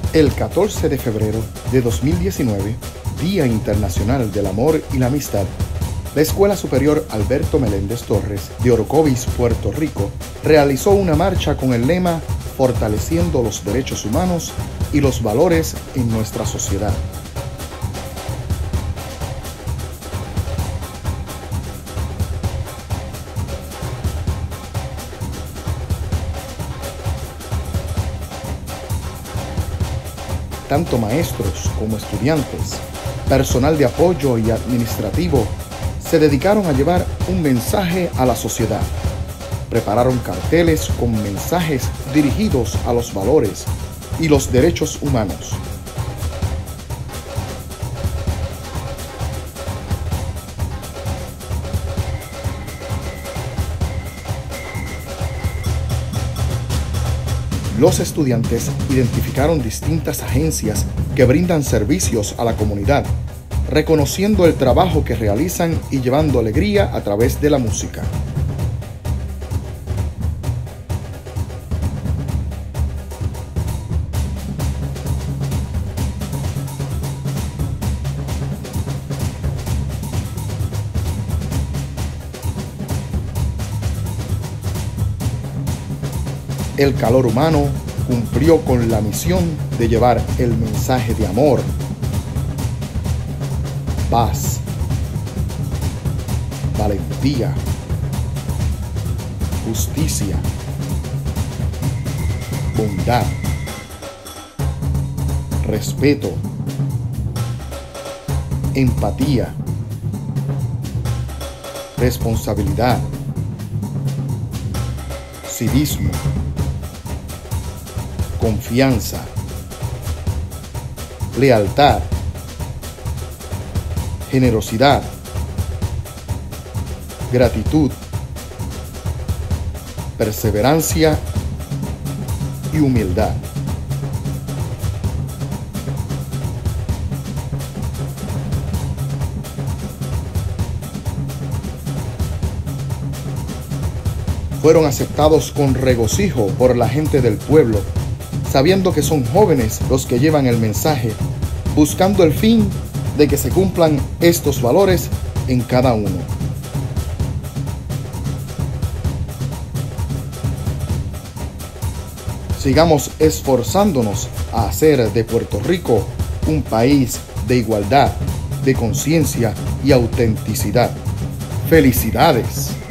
El 14 de febrero de 2019, Día Internacional del Amor y la Amistad, la Escuela Superior Alberto Meléndez Torres de Orocovis, Puerto Rico, realizó una marcha con el lema Fortaleciendo los derechos humanos y los valores en nuestra sociedad. Tanto maestros como estudiantes, personal de apoyo y administrativo se dedicaron a llevar un mensaje a la sociedad. Prepararon carteles con mensajes dirigidos a los valores y los derechos humanos. Los estudiantes identificaron distintas agencias que brindan servicios a la comunidad, reconociendo el trabajo que realizan y llevando alegría a través de la música. El calor humano cumplió con la misión de llevar el mensaje de amor, paz, valentía, justicia, bondad, respeto, empatía, responsabilidad, civismo, confianza, lealtad, generosidad, gratitud, perseverancia y humildad. Fueron aceptados con regocijo por la gente del pueblo, sabiendo que son jóvenes los que llevan el mensaje, buscando el fin de que se cumplan estos valores en cada uno. Sigamos esforzándonos a hacer de Puerto Rico un país de igualdad, de conciencia y autenticidad. ¡Felicidades!